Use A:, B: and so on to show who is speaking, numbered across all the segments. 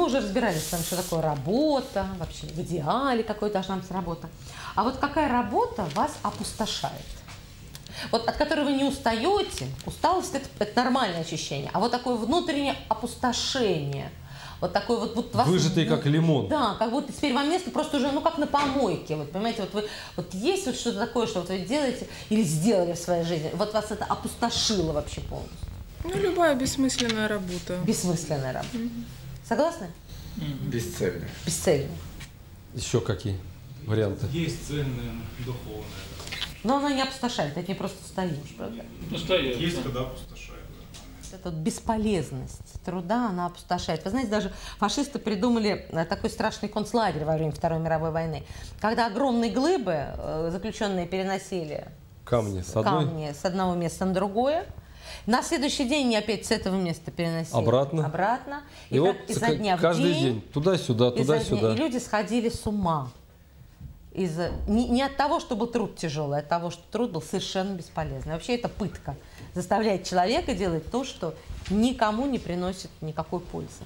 A: уже разбирались с вами, что такое работа, вообще в идеале какой должна быть работа. А вот какая работа вас опустошает? Вот от которой вы не устаете, усталость это нормальное ощущение, а вот такое внутреннее опустошение, вот такой вот вас,
B: выжатый как лимон.
A: Да, как будто теперь вам место просто уже, ну как на помойке, вот понимаете, вот вы, вот есть вот что-то такое, что вот вы делаете или сделали в своей жизни, вот вас это опустошило вообще полностью.
C: Ну, любая бессмысленная работа.
A: Бессмысленная работа. Согласны?
D: Бесцельно.
A: Бесцельно.
B: Еще какие варианты?
E: Есть ценная, духовная.
A: Но она не опустошает, это не просто стоишь, правда?
E: Постоянно.
F: Есть, когда опустошает.
A: Эта вот бесполезность труда, она опустошает. Вы знаете, даже фашисты придумали такой страшный концлагерь во время Второй мировой войны, когда огромные глыбы заключенные переносили
B: Камни
A: с одного места на другое. На следующий день они опять с этого места переносили обратно.
B: И вот
A: изо дня в
B: каждый день туда-сюда, туда-сюда.
A: И люди сходили с ума. Не от того, что был труд тяжелый, а от того, что труд был совершенно бесполезный. Вообще это пытка. Заставляет человека делать то, что никому не приносит никакой пользы.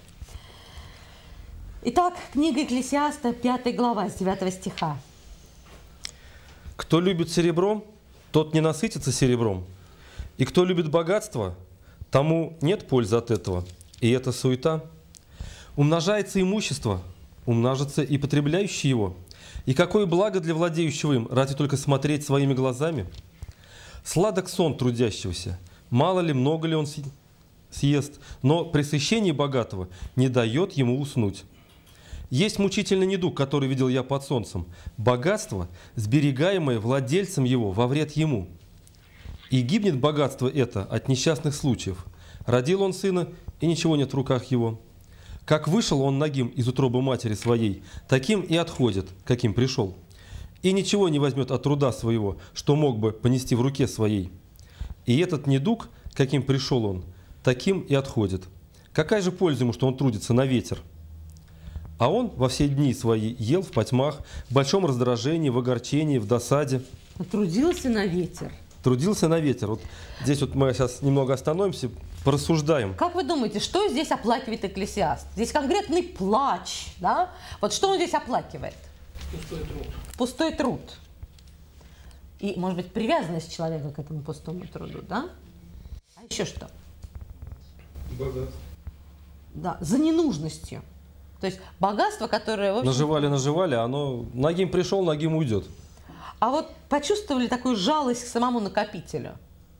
A: Итак, книга Экклесиаста, 5 глава, с 9 стиха.
B: Кто любит серебро, тот не насытится серебром. И кто любит богатство, тому нет пользы от этого. И это суета. Умножается имущество, умножится и потребляющий его. И какое благо для владеющего им, ради только смотреть своими глазами? Сладок сон трудящегося, мало ли, много ли он съест, но пресыщение богатого не дает ему уснуть. Есть мучительный недуг, который видел я под солнцем, богатство, сберегаемое владельцем его во вред ему. И гибнет богатство это от несчастных случаев. Родил он сына, и ничего нет в руках его. Как вышел он нагим из утробы матери своей, таким и отходит, каким пришел. И ничего не возьмет от труда своего, что мог бы понести в руке своей. И этот недуг, каким пришел он, таким и отходит. Какая же польза ему, что он трудится на ветер? А он во все дни свои ел в потьмах, в большом раздражении, в огорчении, в досаде.
A: Трудился на ветер.
B: Трудился на ветер. Вот здесь вот мы сейчас немного остановимся, порассуждаем.
A: Как вы думаете, что здесь оплакивает Экклесиаст? Здесь конкретный плач, да? Вот что он здесь оплакивает?
E: Пустой труд.
A: Пустой труд. И, может быть, привязанность человека к этому пустому труду, да? А еще что?
F: Богатство.
A: Да, за ненужностью. То есть богатство, которое... В общем,
B: наживали, оно нагим пришел, нагим уйдет.
A: А вот почувствовали такую жалость к самому накопителю?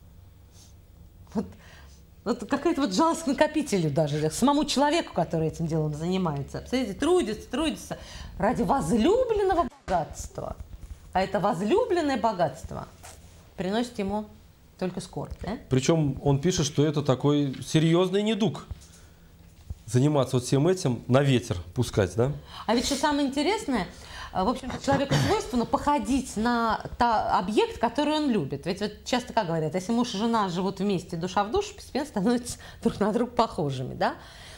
A: Вот какая-то вот жалость к накопителю даже, к самому человеку, который этим делом занимается. Представляете, трудится ради возлюбленного богатства. А это возлюбленное богатство приносит ему только скорбь. Да?
B: Причем он пишет, что это такой серьезный недуг. Заниматься вот всем этим, на ветер пускать, да?
A: А ведь что самое интересное, в общем-то, человеку свойственно походить на объект, который он любит. Ведь вот часто, как говорят, если муж и жена живут вместе душа в душу, постепенно становятся друг на друга похожими, да?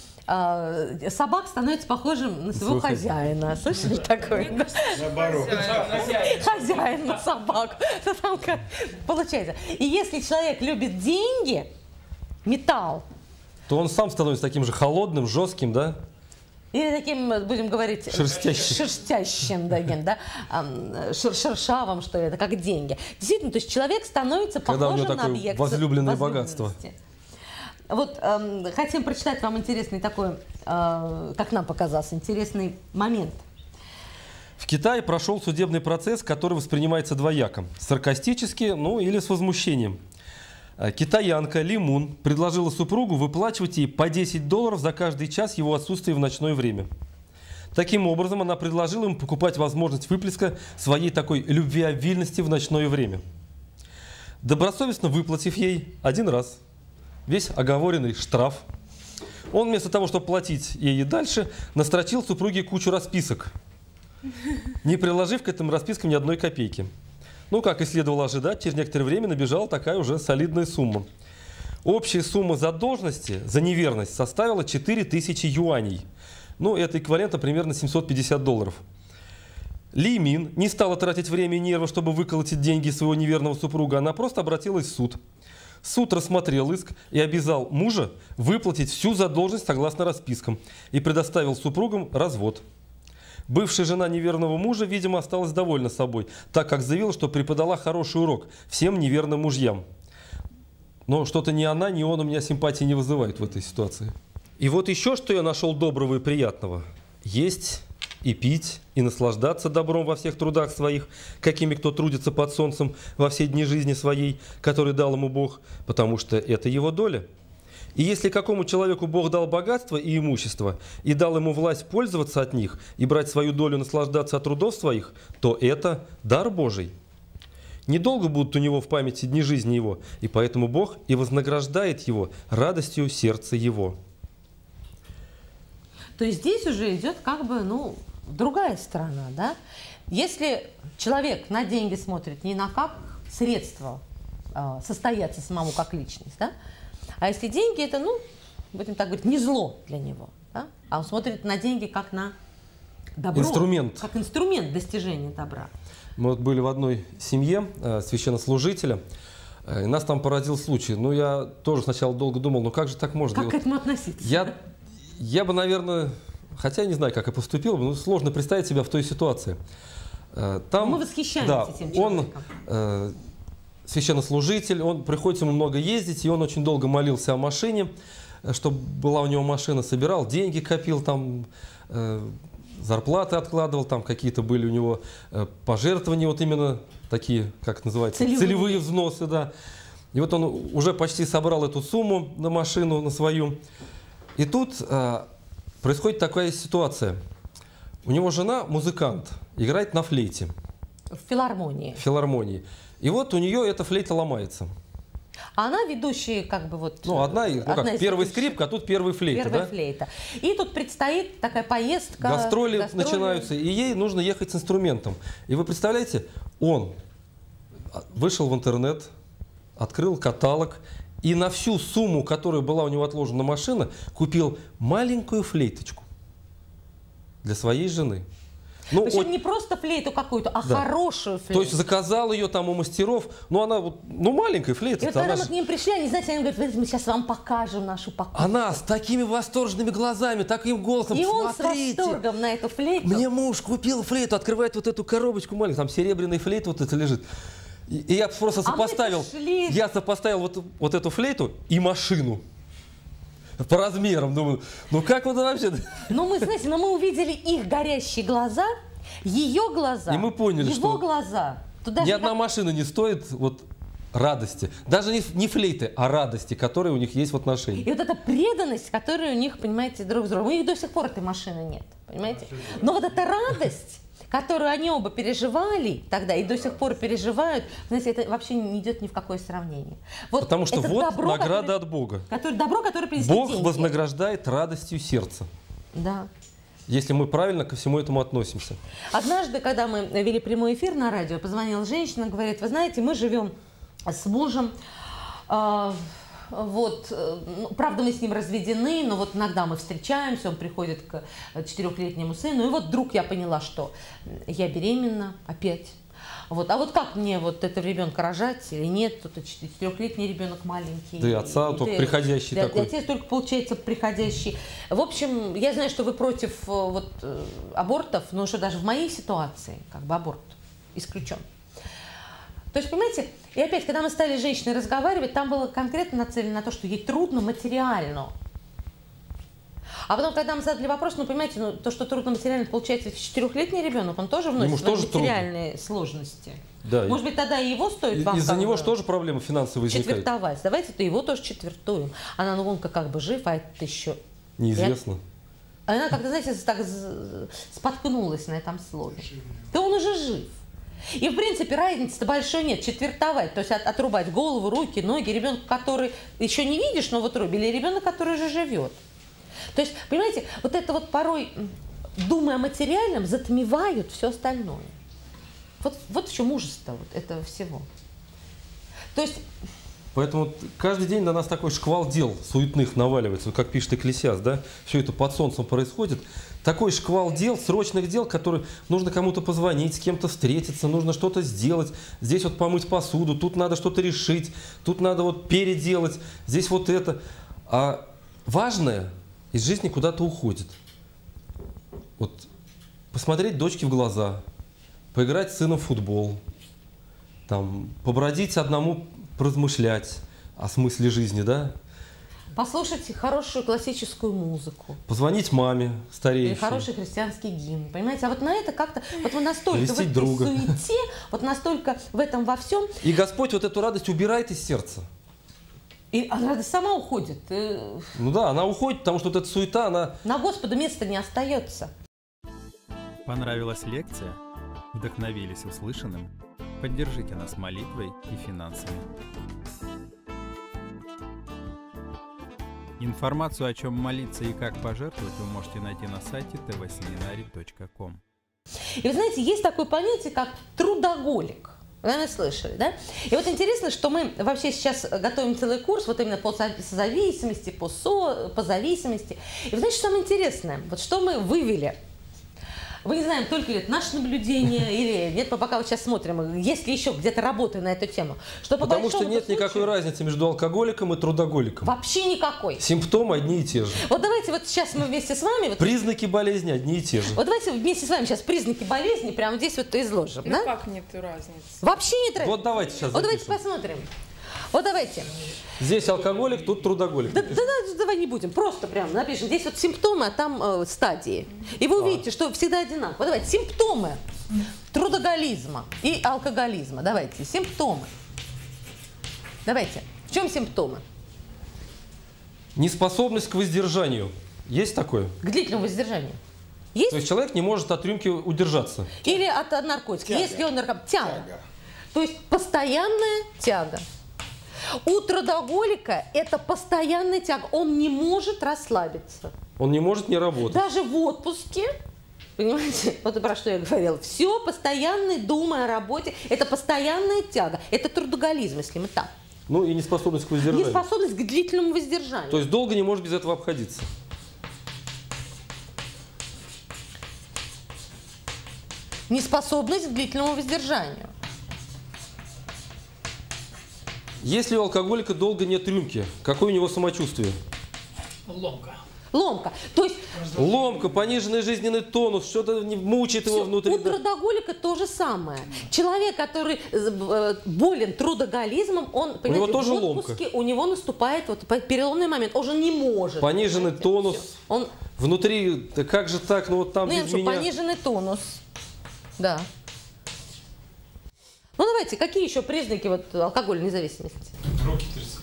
A: Собак становится похожим на своего хозяина. Слышали такое?
D: Наоборот.
A: Хозяин на собаку. Получается. И если человек любит деньги, металл,
B: то он сам становится таким же холодным, жестким, да?
A: или таким, будем говорить, шерстящим, да, шершавым, что ли, это как деньги. Действительно, то есть человек становится похожим на объект
B: возлюбленное богатство.
A: Вот хотим прочитать вам интересный такой, как нам показался, интересный момент.
B: В Китае прошел судебный процесс, который воспринимается двояко. Саркастически, ну или с возмущением. Китаянка Ли Мун предложила супругу выплачивать ей по $10 за каждый час его отсутствия в ночное время. Таким образом, она предложила ему покупать возможность выплеска своей такой любвеобильности в ночное время. Добросовестно выплатив ей один раз весь оговоренный штраф, он вместо того, чтобы платить ей и дальше, настрочил супруге кучу расписок, не приложив к этим распискам ни одной копейки. Ну, как и следовало ожидать, через некоторое время набежала такая уже солидная сумма. Общая сумма задолженности за неверность составила 4000 юаней. Ну, это эквивалентно примерно $750. Ли Мин не стала тратить время и нервы, чтобы выколотить деньги своего неверного супруга. Она просто обратилась в суд. Суд рассмотрел иск и обязал мужа выплатить всю задолженность согласно распискам и предоставил супругам развод. Бывшая жена неверного мужа, видимо, осталась довольна собой, так как заявила, что преподала хороший урок всем неверным мужьям. Но что-то ни она, ни он у меня симпатии не вызывают в этой ситуации. И вот еще что я нашел доброго и приятного. Есть и пить, и наслаждаться добром во всех трудах своих, какими кто трудится под солнцем во все дни жизни своей, который дал ему Бог, потому что это его доля. И если какому человеку Бог дал богатство и имущество, и дал ему власть пользоваться от них, и брать свою долю, наслаждаться от трудов своих, то это дар Божий. Недолго будут у него в памяти дни жизни его, и поэтому Бог и вознаграждает его радостью сердца его.
A: То есть здесь уже идет как бы, другая сторона, да? Если человек на деньги смотрит не на как средство состояться самому как личность, да? А если деньги, это, будем так говорить, не зло для него, да? А он смотрит на деньги как на добро.
B: Инструмент.
A: Как инструмент достижения добра.
B: Мы вот были в одной семье священнослужителя, и нас там поразил случай. Я тоже сначала долго думал, как же так можно?
A: Как к этому относиться?
B: Я бы, наверное, хотя я не знаю, как я поступил, но сложно представить себя в той ситуации. Там,
A: мы восхищаемся этим человеком.
B: Он священнослужитель, приходится ему много ездить, и он очень долго молился о машине, чтобы была у него машина, собирал, деньги копил, там, зарплаты откладывал, там какие-то были у него пожертвования, вот именно такие, как это называется, целевые взносы, да. И вот он уже почти собрал эту сумму на машину, на свою. И тут происходит такая ситуация. У него жена музыкант, играет на флейте.
A: В филармонии.
B: В филармонии. И вот у нее эта флейта ломается.
A: А она ведущая, как бы вот...
B: одна из первый скрипка, а тут первый флейта.
A: Первая флейта. И тут предстоит такая поездка.
B: Гастроли начинаются, и ей нужно ехать с инструментом. И вы представляете, он вышел в интернет, открыл каталог, и на всю сумму, которая была у него отложена на машину, купил маленькую флейточку для своей жены.
A: Причем не просто флейту какую-то, а хорошую флейту.
B: То есть заказал ее там у мастеров, она маленькая флейта.
A: И вот когда мы к ним пришли, они, знаете, они говорят, мы сейчас вам покажем нашу покупку.
B: Она с такими восторженными глазами, таким голосом,
A: и он с восторгом на эту флейту.
B: Мне муж купил флейту, открывает вот эту коробочку маленькую, там серебряный флейт вот это лежит. И я просто сопоставил, вот эту флейту и машину. По размерам, думаю, как вот вообще...
A: мы увидели их горящие глаза, ее глаза,
B: и мы поняли,
A: его глаза.
B: Ни одна машина не стоит радости. Даже не флейты, а радости, которые у них есть в отношении.
A: И вот эта преданность, которая у них, понимаете, друг с другом. У них до сих пор этой машины нет, понимаете? Но вот эта радость, которую они оба переживали тогда и до сих пор переживают, знаете, это вообще не идет ни в какое сравнение.
B: Потому что добро, награда от Бога.
A: Добро, которое принесли
B: Бог
A: деньги.
B: вознаграждает радостью сердца.
A: Да.
B: Если мы правильно ко всему этому относимся.
A: Однажды, когда мы вели прямой эфир на радио, позвонила женщина, говорит, вы знаете, мы живем с мужем, правда, мы с ним разведены, но иногда мы встречаемся, он приходит к 4-летнему сыну, и вдруг я поняла, что я беременна опять. А как мне этого ребенка рожать или нет? Тут 4-летний ребенок маленький.
B: Да и отца только приходящий такой.
A: Отец только, получается, приходящий. В общем, я знаю, что вы против абортов, но что даже в моей ситуации аборт исключен. То есть, понимаете, и опять, когда мы стали с женщиной разговаривать, там было конкретно нацелено на то, что ей трудно материально. А потом, когда мы задали вопрос, понимаете, то, что трудно материально, получается, 4-летний ребенок, он тоже вносит материальные сложности.
B: Да.
A: Может быть, тогда и его стоит вам...
B: Из-за него же тоже проблемы финансовые возникают.
A: Четвертовать. Давайте-то его тоже четвертуем. Она, он как бы жив, а это еще...
B: Неизвестно.
A: Она как-то, знаете, так споткнулась на этом слове. Да он уже жив. И, в принципе, разницы-то большой нет. Четвертовать, то есть отрубать голову, руки, ноги ребенку, который еще не видишь, но в отрубе, или ребенок, который уже живет. То есть, понимаете, это порой, думая о материальном, затмевают все остальное. Вот в чем ужас-то этого всего. То есть,
B: Поэтому каждый день на нас такой шквал дел суетных наваливается, как пишет Экклесиаст, да? Все это под солнцем происходит. Такой шквал дел, срочных дел, которые нужно кому-то позвонить, с кем-то встретиться, нужно что-то сделать. Здесь вот помыть посуду, тут надо что-то решить, тут надо вот переделать, здесь вот это. А важное из жизни куда-то уходит. Вот посмотреть дочке в глаза, поиграть с сыном в футбол, там, побродить одному, поразмышлять о смысле жизни, да?
A: Послушать хорошую классическую музыку.
B: Позвонить маме стареющей.
A: Или хороший христианский гимн, понимаете? А вот на это как-то, вот вы настолько в
B: Навестить
A: этой
B: друга.
A: суете, вот настолько в этом во всем,
B: И Господь вот эту радость убирает из сердца.
A: и радость сама уходит.
B: Ну да, она уходит, потому что вот эта суета, она...
A: На Господа места не остается.
G: Понравилась лекция? Вдохновились услышанным? Поддержите нас молитвой и финансами. Информацию, о чем молиться и как пожертвовать, вы можете найти на сайте tvseminary.com.
A: И вы знаете, есть такое понятие, как трудоголик. Вы, наверное, слышали, да? И вот интересно, что мы вообще сейчас готовим целый курс вот именно по созависимости, по зависимости. И вы знаете, что самое интересное? Вот что мы вывели. Вы не знаем, только ли это наше наблюдение или нет, мы пока вот сейчас смотрим, есть ли еще где-то работы на эту тему. Что по
B: Потому что
A: большому
B: нет
A: случаю
B: никакой разницы между алкоголиком и трудоголиком.
A: вообще никакой.
B: Симптомы одни и те же.
A: Вот давайте вот сейчас мы вместе с вами... Вот,
B: Признаки болезни одни и те же.
A: вот давайте вместе с вами сейчас признаки болезни прямо здесь вот изложим,
C: Ну
A: да?
C: как нет разницы?
A: Вообще нет разницы.
B: Вот давайте сейчас
A: Вот давайте
B: запишем.
A: посмотрим. Вот давайте.
B: Здесь алкоголик, тут трудоголик.
A: Давай не будем, просто прям напишем. Здесь вот симптомы, а там стадии. И вы увидите, что всегда одинаково. Вот давайте, симптомы трудоголизма и алкоголизма. Давайте, симптомы. Давайте, в чем симптомы?
B: Неспособность к воздержанию. Есть такое?
A: К длительному воздержанию. Есть?
B: То есть человек не может от рюмки удержаться.
A: Или от наркотика.
D: Тяга.
A: Если он наркоман. Тяга.
D: Тяга.
A: То есть постоянная тяга. У трудоголика это постоянная тяга. Он не может расслабиться.
B: Он не может не работать.
A: Даже в отпуске, понимаете, вот про что я говорила, все постоянно думая о работе, это постоянная тяга, это трудоголизм, если мы так.
B: Ну и неспособность к воздержанию.
A: Неспособность к длительному воздержанию.
B: То есть долго не может без этого обходиться.
A: Неспособность к длительному воздержанию.
B: Если у алкоголика долго нет рюмки, какое у него самочувствие?
E: Ломка.
A: Ломка. То есть
B: Ломка, пониженный жизненный тонус, что-то мучает его
A: всё,
B: внутри.
A: у трудоголика то же самое. Человек, который болен трудоголизмом, он, понимаете,
B: него тоже
A: в отпуске у него наступает вот переломный момент, он уже не может.
B: Пониженный
A: понимаете,
B: тонус.
A: всё. Он,
B: Внутри, да как же так, ну вот там
A: ну, я
B: без
A: что,
B: меня.
A: пониженный тонус. Да. Ну давайте, какие еще признаки вот алкогольной зависимости?
F: Руки трясутся.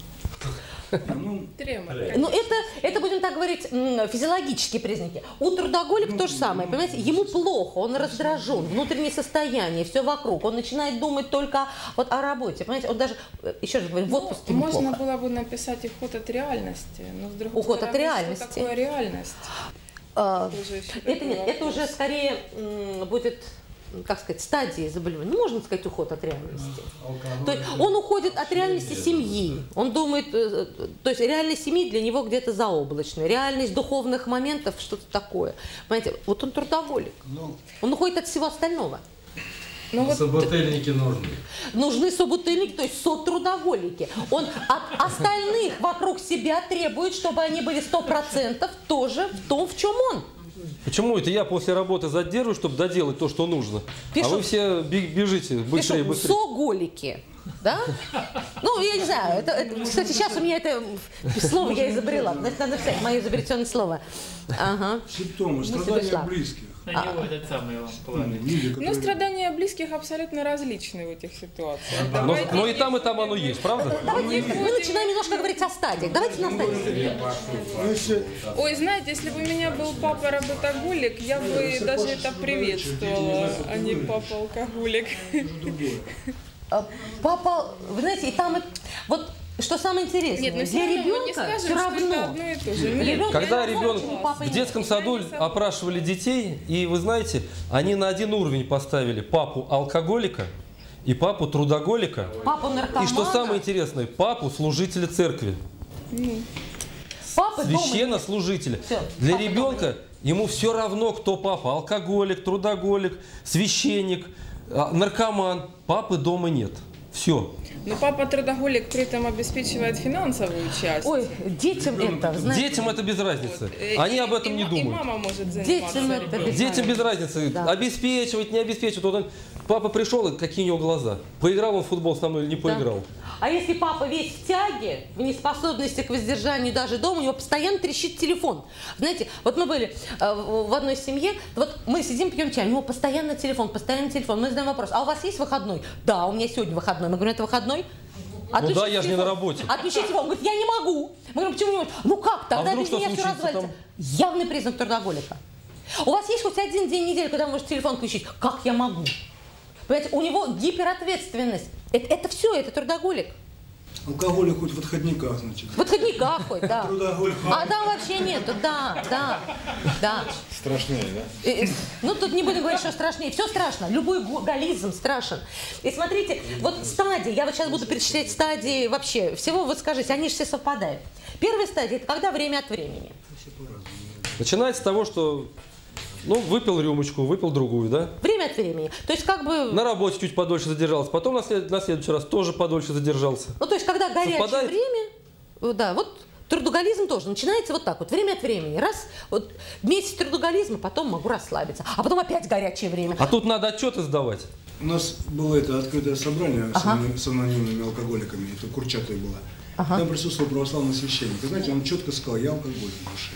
C: Тремор.
A: Ну это будем так говорить, физиологические признаки. У трудоголика то же самое, понимаете, ему плохо, он раздражен, внутреннее состояние, все вокруг, он начинает думать только вот о работе, понимаете, он даже, еще раз говорю, в отпуске ему
C: Можно
A: плохо.
C: было бы написать уход от реальности, но с другой
A: Уход
C: стороны,
A: от реальности.
C: что такое реальность?
A: А,
C: Это уже еще
A: Это
C: такой
A: нет, это
C: вопрос.
A: уже скорее будет, как сказать, стадии заболевания. Ну, можно сказать, уход от реальности. То есть он уходит от реальности семьи. Он думает, то есть реальность семьи для него где-то заоблачная. Реальность духовных моментов, что-то такое. Понимаете, вот он трудоголик. Он уходит от всего остального.
C: Ну вот
F: Собутыльники нужны.
A: Нужны собутыльники, то есть сотрудоголики. Он от остальных вокруг себя требует, чтобы они были 100% тоже в том, в чем он.
B: Почему это я после работы задерживаю, чтобы доделать то, что нужно?
A: Пишу-
B: А вы все бежите быстрее,
A: Пишу,
B: быстрее.
A: соголики. Да? Ну, я не знаю. Кстати, сейчас у меня это слово я изобрела. Значит, надо писать мое изобретенное слово. Ага.
H: Симптомы
A: Мысль
H: страдания
A: пришла.
H: близких.
E: На него этот самый вам плавит.
H: Люди,
C: Ну,
H: которые...
C: страдания близких абсолютно различны в этих ситуациях.
B: Но
C: Давайте
B: и
C: не
B: там
C: будем-
B: оно есть, правда?
A: Давайте мы начинаем немножко говорить о стадиях. Давайте на стадии.
H: Ну, если
C: Ой, знаете, если бы у меня был папа работоголик, я бы даже это приветствовала, а не папа алкоголик.
A: Папа, вы знаете, и там вот что самое интересное,
C: Нет, но
A: для
C: все равно мы не
A: ребенка
C: скажем,
A: все
C: что это
A: равно.
C: одно и то же. Нет,
A: Ребенок-
B: Когда
A: Я
B: ребенок
A: у папы
B: в
A: нет.
B: детском саду
C: Я не согласна.
B: опрашивали детей, и вы знаете, они на один уровень поставили папу алкоголика и папу трудоголика.
A: Папу наркомана.
B: И что самое интересное, папу служителя церкви.
A: Папы дома
B: Священнослужителя.
A: Всё,
B: Для
A: папы
B: ребенка ему все равно, кто папа. Алкоголик, трудоголик, священник, наркоман. Папы дома нет. Все.
C: Но папа трудоголик при этом обеспечивает финансовую часть.
A: Ой, детям это, знаете,
B: Детям это без разницы. Они об этом не
C: И
B: думают.
C: мама может заниматься.
A: детям это без
B: Детям без
A: разницы.
B: разницы.
A: Да.
B: Обеспечивать, не обеспечивать. Вот он, папа пришел, и какие у него глаза. Поиграл он в футбол со мной или не
A: Да.
B: поиграл.
A: А если папа весь в тяге, в неспособности к воздержанию даже дома, у него постоянно трещит телефон. Знаете, вот мы были в одной семье, вот мы сидим, пьем чай, у него постоянно телефон. Мы задаем вопрос, а у вас есть выходной? Да, у меня сегодня выходной. Мы говорим, это выходной?
B: Ну да, я же не на работе.
A: Отключите его. Он говорит, я не могу. Мы говорим, почему не можете? Ну как, тогда
B: вдруг
A: без меня
B: что
A: все
B: случится
A: развалится. Явный признак трудоголика. У вас есть хоть один день недели, когда вы можете телефон включить? Как я могу? Понимаете, у него гиперответственность. Это все, это трудоголик.
H: Алкоголик хоть в отходниках, значит.
A: В отходниках хоть, да.
H: Трудоголик.
A: А там вообще нету, да.
D: Страшнее, да?
A: Ну, тут не будем говорить, что страшнее. Все страшно. Любой галлизм страшен. И смотрите, вот стадии, я вот сейчас буду перечислять стадии вообще. Всего вот скажите, они же все совпадают. Первая стадия – это когда время от времени.
B: Начинается с того, что выпил рюмочку, выпил другую, да?
A: Время от времени. То есть как бы…
B: На работе чуть подольше задержался, потом на следующий раз тоже подольше задержался.
A: Ну, то есть когда горячее
B: Совпадает?
A: время, да, вот трудоголизм тоже начинается вот так вот, время от времени. Раз, вот месяц трудоголизма, потом могу расслабиться. А потом опять горячее время.
B: А тут надо отчеты сдавать.
H: У нас было это открытое собрание с анонимными алкоголиками, это Курчатая была. Там присутствовал православный священник. И знаете, он четко сказал, я алкоголик в душе.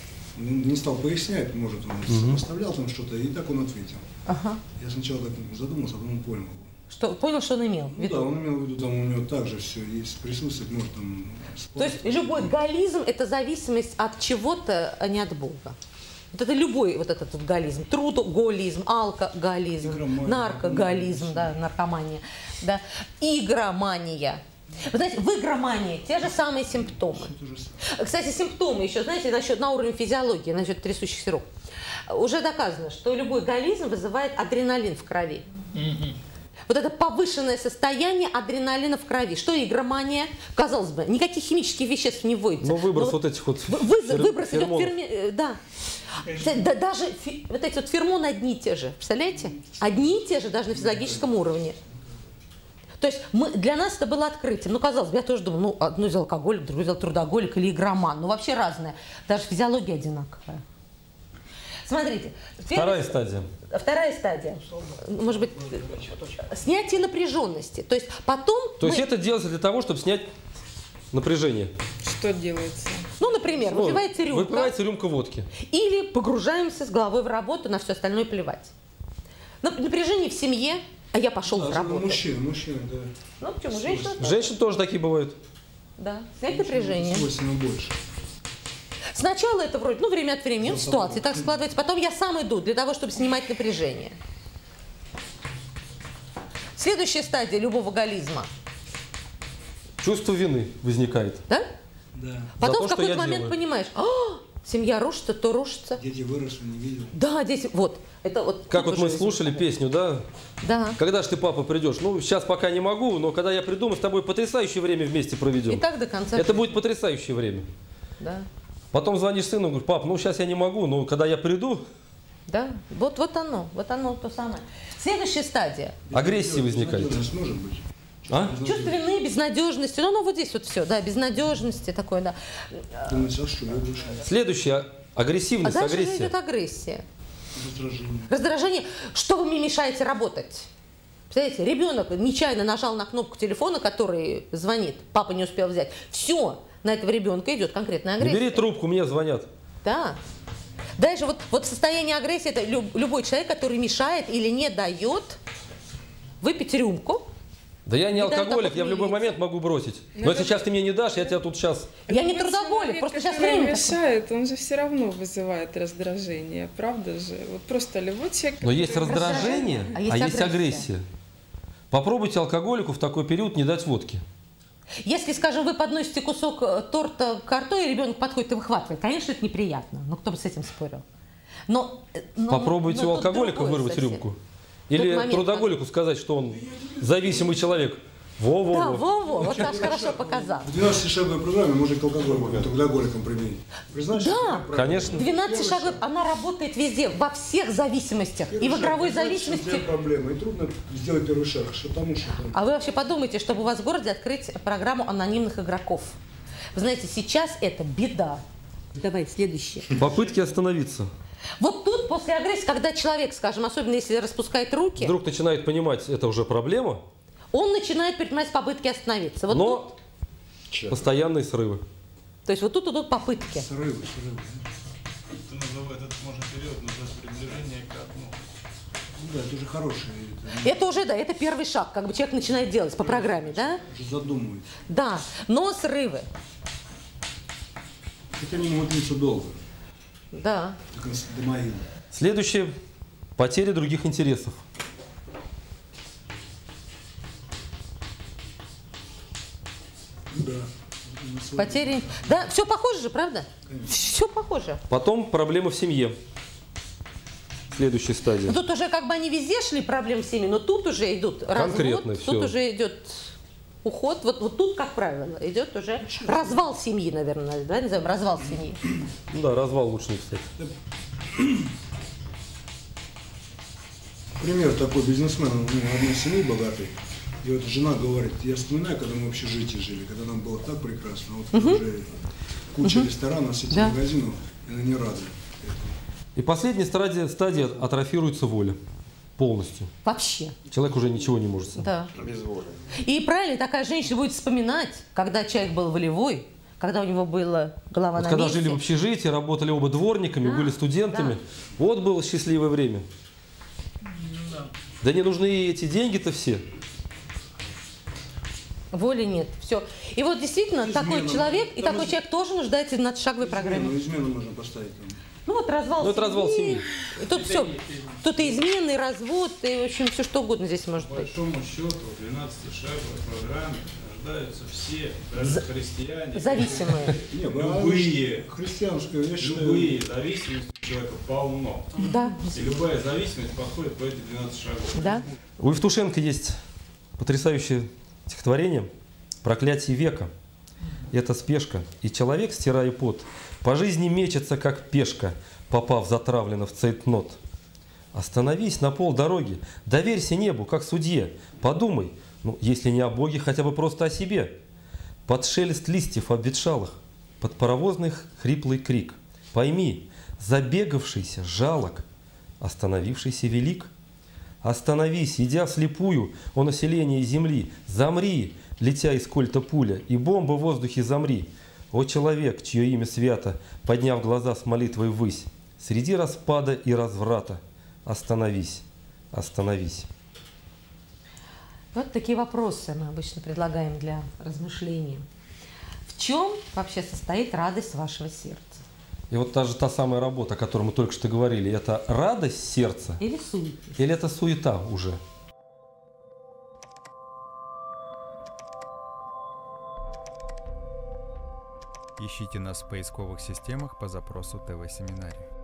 H: Не стал пояснять, может, он оставлял там что-то, и так он ответил. Я сначала так задумался, а потом понял.
A: Понял, что он имел в виду?
H: Да, он имел в виду, там у него также все есть, присутствует, может, там…
A: То есть любой галлизм – это зависимость от чего-то, а не от Бога. Вот это любой вот этот вот галлизм. Трудоголизм, алкоголизм,
H: Игромания.
A: наркоголизм, да, наркомания, да, игромания. Вы знаете, в игромании те же самые симптомы. Кстати, симптомы еще, знаете, на уровне физиологии, насчет трясущихся рук. Уже доказано, что любой галлизм вызывает адреналин в крови. Вот это повышенное состояние адреналина в крови. Что игромания? Казалось бы, никаких химических веществ не вводится.
B: Но выброс вот этих вот
A: Выброс идет
B: феромонов.
A: да. Даже вот эти вот феромоны одни и те же. Представляете? Одни и те же даже на физиологическом уровне. То есть для нас это было открытием. Ну, казалось бы, я тоже думала, одно из алкоголик, другое из трудоголик или игроман. Ну, вообще разное. Даже физиология одинаковая. Смотрите.
B: Вторая стадия.
A: Вторая стадия. Может быть, снятие напряженности. То есть потом…
B: То есть это делается для того, чтобы снять напряжение.
C: Что делается?
A: Ну, например, выпивается рюмка.
B: Выпивается рюмка водки.
A: Или погружаемся с головой в работу, на все остальное плевать. Напряжение в семье, а я пошел в работу.
H: Мужчина, да.
A: Ну, почему? Женщина тоже.
B: Женщины тоже такие бывают.
A: Да, снять напряжение.
H: Свойственно больше.
A: Сначала это вроде, время от времени, ситуация так складывается. Потом я сам иду для того, чтобы снимать напряжение. Следующая стадия любого галлизма.
B: Чувство вины возникает.
A: Да?
H: Да.
A: Потом
B: то,
A: в
B: что
A: какой-то
B: я
A: момент
B: делаю.
A: понимаешь, семья рушится, то рушится.
H: Дети выросли, не видел.
A: Да, дети, вот. Это вот
B: Как вот мы
A: тоже
B: слушали песню, да?
A: Да.
B: Когда же ты, папа, придешь? Ну, сейчас пока не могу, но когда я приду, мы с тобой потрясающее время вместе проведем.
A: И так до конца.
B: Это
A: жизни.
B: будет потрясающее время.
A: Да.
B: Потом звонишь сыну, говоришь, пап, сейчас я не могу, но когда я приду,
A: Да, вот оно то самое. Следующая стадия.
B: агрессия возникает.
H: Безнадежность может быть.
B: А?
A: Чувство вины, безнадежности. Ну, вот здесь вот все, да, безнадежности такое, да.
H: Думается, а что я больше?
B: Следующая
A: А
B: агрессивность,
A: дальше
B: агрессия.
A: идет агрессия.
H: Раздражение.
A: Раздражение. Что вы мне мешаете работать? Представляете, ребенок нечаянно нажал на кнопку телефона, который звонит, папа не успел взять. Все, на этого ребенка идет конкретная
B: Не
A: агрессия.
B: бери трубку, мне звонят.
A: Да. Дальше вот состояние агрессии – это любой человек, который мешает или не дает выпить рюмку.
B: Да я не
A: И даже
B: алкоголик,
A: такой
B: я в любой
A: милиции.
B: момент могу бросить. Но если сейчас ты мне не дашь, я тебя тут сейчас…
A: Я не
C: Вот
A: трудоголик,
C: человек,
A: просто сейчас
C: который
A: время такое.
C: мешает, он же все равно вызывает раздражение, правда же? Вот просто любой человек…
B: Но есть
C: который-
B: раздражение,
A: А
B: а
A: есть
B: есть
A: агрессия.
B: агрессия. Попробуйте алкоголику в такой период не дать водки.
A: Если, скажем, вы подносите кусок торта к рту, и ребенок подходит и выхватывает, конечно, это неприятно. Но кто бы с этим спорил? Но
B: Попробуйте
A: но
B: у
A: тут
B: алкоголика
A: другое
B: вырвать
A: совсем.
B: рюмку. Или
A: момент,
B: трудоголику сказать, что он зависимый человек. Во-во-во.
A: Да, во-во, вот Саша хорошо показал.
H: В 12-шаговой программе можно к трудоголикам применить. Признаешь,
A: Да,
B: Конечно.
A: 12 шагов, она работает везде, во всех зависимостях. И в игровой зависимости.
H: Проблема. И трудно сделать первый шаг. Что тому, что там.
A: А вы вообще подумайте, чтобы у вас в городе открыть программу анонимных игроков. Вы знаете, сейчас это беда. Давай, следующее.
B: Попытки остановиться.
A: Вот тут после агрессии, когда человек, скажем, особенно если распускает руки,
B: Вдруг начинает понимать, это уже проблема,
A: он начинает предпринимать попытки остановиться. Вот
B: но постоянные срывы.
A: тут, то есть вот тут идут попытки.
H: Срывы.
F: Этот можно период назвать приближение к окну.
H: Ну да, это уже хорошее.
A: Это уже, да, это первый шаг, как бы человек начинает делать по программе, да?
H: Уже задумывается.
A: Да, но срывы,
H: Хотя они могут длиться долго.
A: да.
H: До могилы.
B: Следующее – потеря других интересов.
H: Да.
A: Потери. Да, все похоже же, правда? Все похоже.
B: Потом проблемы в семье. Следующая стадия.
A: Ну, тут уже как бы они везде шли проблемы в семье, но тут уже идут
B: Конкретно
A: развод,
B: всё.
A: тут уже идет уход. Вот тут, как правило, идет уже развал семьи, наверное, да, назовем, развал семьи.
B: Ну да, развал лучше не писать.
H: Пример такой бизнесмен, у него одной семьи богатой. И вот жена говорит, я вспоминаю, когда мы в общежитии жили, когда нам было так прекрасно, вот уже куча ресторанов, сети
A: Да.
H: магазинов, и она не рада.
B: И последняя стадия атрофируется воля. Полностью.
A: Вообще,
B: Человек уже ничего не может сам.
A: да.
D: Без воли.
A: И правильно, такая женщина будет вспоминать, когда человек был волевой, когда у него была голова
B: Вот
A: на
B: когда
A: месте.
B: жили в общежитии, работали оба дворниками, были студентами. Вот было счастливое время. Да не нужны и эти деньги-то все.
A: Воли нет, все. И вот действительно, такой
H: Измена.
A: человек, и
H: Там
A: такой человек тоже нуждается в надшаговой программе.
H: Измену можно поставить там.
A: Ну вот развал
B: Ну, это развал семьи.
A: И тут все. Тут и измены, и развод, и, в общем, все что угодно здесь может
F: По
A: быть.
F: большому счету, в 12-шаговой программе рождаются все, даже христиане.
A: Зависимые.
H: Не,
F: Любые.
H: христианское, я считаю.
F: Любые зависимости у человека полно.
A: Да,
F: И любая зависимость подходит по эти 12 шагов.
A: да.
B: У Евтушенко есть потрясающее стихотворение «Проклятие века». Это спешка, и человек, стирая пот, по жизни мечется, как пешка, попав затравленно в цейтнот. Остановись на полдороги, доверься небу, как судье, подумай, ну, если не о Боге, хотя бы просто о себе. Под шелест листьев обветшалых, под паровозный хриплый крик. Пойми, забегавшийся жалок, остановившийся велик. Остановись, идя вслепую о населении земли, замри, летя из кольта пуля, и бомба в воздухе замри. О человек, чье имя свято, подняв глаза с молитвой ввысь, среди распада и разврата, остановись, остановись.
A: Вот такие вопросы мы обычно предлагаем для размышления. В чем вообще состоит радость вашего сердца?
B: И вот та самая работа, о которой мы только что говорили, это радость сердца
A: Или суета?
B: или это суета уже?
G: Ищите нас в поисковых системах по запросу ТВ-семинарий.